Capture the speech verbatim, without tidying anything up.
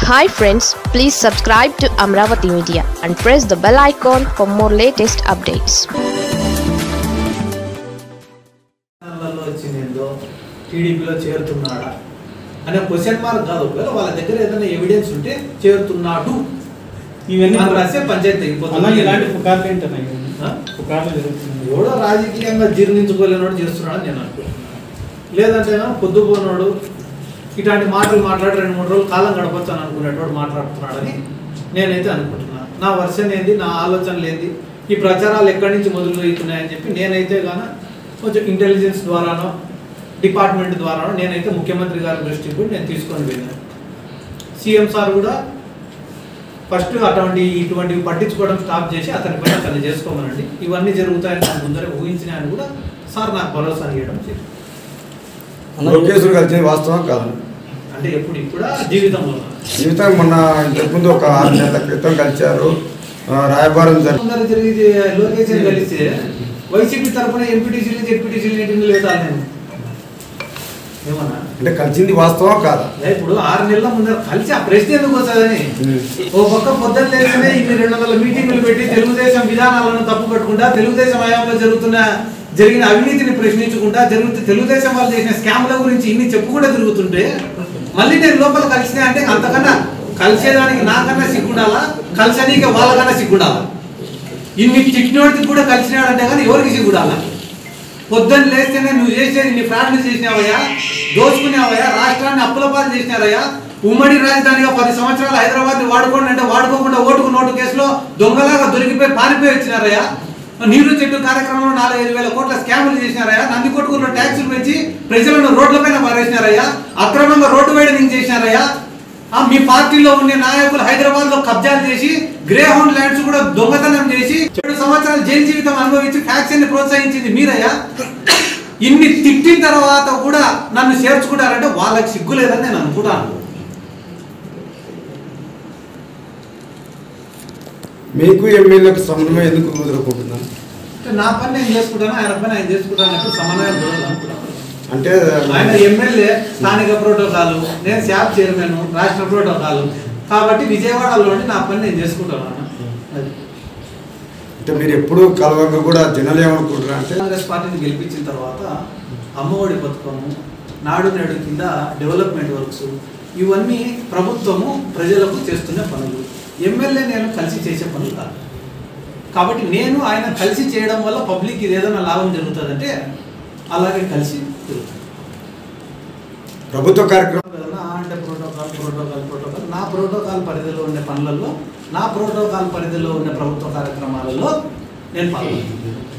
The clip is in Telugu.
Hi friends, please subscribe to Amravati Media and press the bell icon for more latest updates. టీడీపీలో చేరుతున్నాడా అనే క్వశ్చన్ మార్క్ కాదు. ఒకవేళ వాళ్ళ దగ్గర ఏదైనా ఎవిడెన్స్ ఉంటే చేరుతున్నాడు ఇవన్నీ రాసే పంచాయతీ ఇలాంటి పుకార్లు ఏంటన్నా పుకార్లు జరుగుతుంది. ఎవడో రాజకీయంగా జీర్ణించుకోలేనోడు చేస్తున్నాడని నేను అనుకుంటున్నాను. లేదంటే పొద్దుపోనోడు ఇట్లాంటి మాటలు మాట్లాడి రెండు మూడు రోజులు కాలం గడపచ్చు అని అనుకునేటోడు మాట్లాడుతున్నాడని నేనైతే అనుకుంటున్నాను. నా వర్షన్ ఏంది, నా ఆలోచనలు ఏంది, ఈ ప్రచారాలు ఎక్కడి నుంచి మొదలు అవుతున్నాయని చెప్పి నేనైతే గాన కొంచెం ఇంటెలిజెన్స్ ద్వారానో డిపార్ట్మెంట్ ద్వారానో నేనైతే ముఖ్యమంత్రి గారి దృష్టికి కూడా నేను తీసుకొని వెళ్ళాను. సీఎం సార్ కూడా ఫస్ట్ అటువంటి ఇటువంటివి పట్టించుకోవడం స్టాప్ చేసి అతని పైన అతన్ని చేసుకోమనండి, ఇవన్నీ జరుగుతాయని నాకు ముందరే ఊహించినాయని కూడా సార్ నాకు భరోసా ఇవ్వడం చేసింది. లోకేశ్వర్ కలిసి వాస్తవం కాదు అంటే ఎప్పుడు ఇప్పుడు జీవితంలో జీవితం మొన్న ఇంతకుముందు ఒక ఆరు నెలల క్రితం కలిశారు. రాయబారం జరిగి లోకేశ్వర్ కలిస్తే వైసీపీ తరఫున ఎంపీటీసీలు జెడ్పీటీసీలు మీటింగ్లు లేదా నేను ఏమన్నా అంటే కలిసింది వాస్తవం కాదా? ఇప్పుడు ఆరు నెలల ముందర కలిసి ఆ ప్రశ్న ఎందుకు వస్తుందని ఓ పక్క పొద్దున్న లేకనే ఇన్ని రెండు వందల మీటింగులు పెట్టి తెలుగుదేశం విధానాలను తప్పు పెట్టుకుంటా, తెలుగుదేశం హయాంలో జరుగుతున్న జరిగిన అవినీతిని ప్రశ్నించుకుంటా, జరుగుతూ తెలుగుదేశం వాళ్ళు చేసిన స్కామ్ల గురించి ఇన్ని చెప్పుకుంటూ తిరుగుతుంటే మళ్ళీ నేను లోపల కలిసినా అంటే అంతకన్నా కలిసేదానికి నాకన్నా సిగ్గుండాలా, కలిసనీకి వాళ్ళకన్నా సిగ్గుండాలా? ఇన్ని చిక్కినోడికి కూడా కలిసినాడంటే కానీ ఎవరికి సిగ్గుండాలా? పొద్దున్న లేస్తేనే నువ్వు చేసేది నీ ఫ్రాడ్లు చేసినావయ్యా, దోచుకునేవయ్యా, రాష్ట్రాన్ని అప్పుల పాలు చేసినారయ్యా, ఉమ్మడి రాజధానిగా పది సంవత్సరాలు హైదరాబాద్ ని వాడుకోండి అంటే వాడుకోకుండా ఓటుకు నోటు కేసులో దొంగలాగా దొరికిపోయి పారిపోయి వచ్చినారయ్యా, నీరు చెట్టు కార్యక్రమంలో నాలుగు ఐదు వేల కోట్ల స్కాములు చేసినారయ్యా, నందికొట్కూరులో ట్యాక్సులు పెంచి ప్రజలను రోడ్లపైన పారేసినారయ్యా, అక్రమంగా రోడ్డు వైడనింగ్ చేసినారయ్యా, మీ పార్టీలో ఉండే నాయకులు హైదరాబాద్ లో కబ్జాలు చేసి గ్రే హౌండ్ ల్యాండ్స్ కూడా దొంగతనం చేసి ఏడు సంవత్సరాలు జైలు జీవితం అనుభవించి ఫ్యాక్షన్ ని ప్రోత్సహించింది మీరయ్యా. ఇన్ని తిట్టిన తర్వాత కూడా నన్ను చేర్చుకుంటారంటే వాళ్ళకి సిగ్గు లేదని నేను అనుకుంటాను. మీకు ఎమ్మెల్యేలకు సమన్వయం ఎందుకు కుదురుకుంటున్నాను అంటే నా పని నేను చేసుకుంటాను, ఆయన పని ఆయన చేసుకుంటాను, సమన్వయం దూరం అనుకుంటాను. అంటే ఆయన ఎమ్మెల్యే స్థానిక ప్రోటోకాల్, నేను శాప్ చైర్మన్ రాష్ట్ర ప్రోటోకాల్, కాబట్టి విజయవాడలోని నా పని నేను చేసుకుంటాను. అంటే మీరు ఎప్పుడు కలవంగా కూడా జనాలు ఏమనుకుంటున్నారు అంటే కాంగ్రెస్ పార్టీని గెలిపించిన తర్వాత అమ్మఒడి పథకము, నాడు నేడు కింద డెవలప్మెంట్ వర్క్స్ ఇవన్నీ ప్రభుత్వము ప్రజలకు చేస్తున్న పనులు, ఎమ్మెల్యే నేను కలిసి చేసే పనులు కాదు. కాబట్టి నేను ఆయన కలిసి చేయడం వల్ల పబ్లిక్ ఇది ఏదైనా లాభం జరుగుతుందంటే అలాగే కలిసి తిరుగుతుంది. ప్రభుత్వ కార్యక్రమం అంటే ప్రోటోకాల్ ప్రోటోకాల్ ప్రోటోకాల్ నా ప్రోటోకాల్ పరిధిలో ఉండే పనులలో, నా ప్రోటోకాల్ పరిధిలో ఉండే ప్రభుత్వ కార్యక్రమాలలో నేను పాల్గొంటాను.